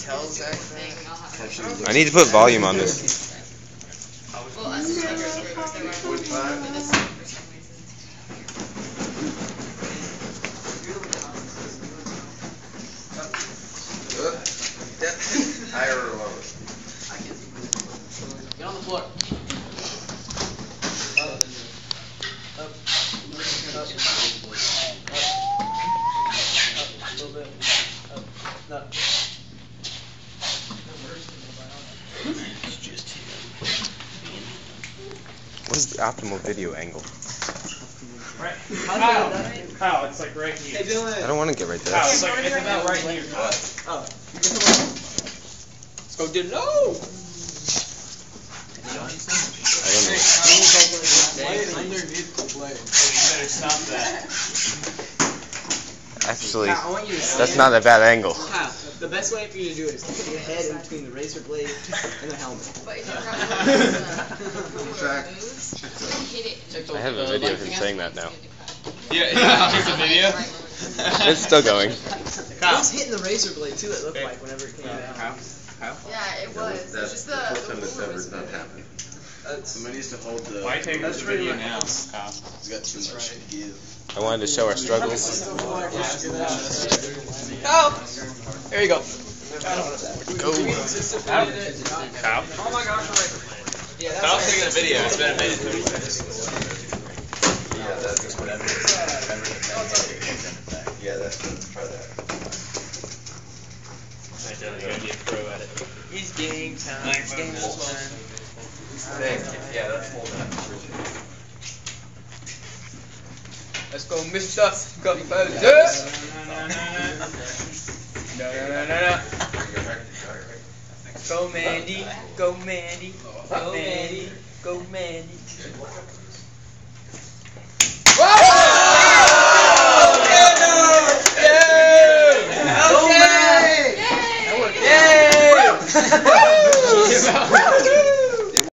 tell Zach that? I need to put volume on this. Higher or lower? Get on the floor. Up. A little bit. Up. No. What is the optimal video angle? Right. Kyle, it's like right here. Hey, Dylan. I don't want to get right there. Kyle, it's about right here. Oh. Let's go, Dylan. No! I don't know. Underneath the blade. You better stop that. Actually, Kyle, I want you to that's not a bad angle. Kyle, the best way for you to do it is to put your head in between the razor blade and the helmet. But if you hit it. I have a video of him saying that now. Yeah, here's the video. It's still going. It was hitting the razor blade too, it looked like, whenever it came down. Yeah, it was. That's Just the first time that's ever not happened. Somebody needs to hold the... Why take the video now? He's got too much to give. I wanted to show our struggles. Oh! There you go. Go. Kyle? Oh my gosh, yeah, that's Kyle's taking a video. It's been a minute. Yeah, that's whatever. Yeah, that's good. Try that. I don't think I'd be a pro at it. It's game time. It's game time. Yeah, that's hold that. Let's go, Mr. Got poses. No. Go Mandy, go Mandy, go Mandy, go Mandy.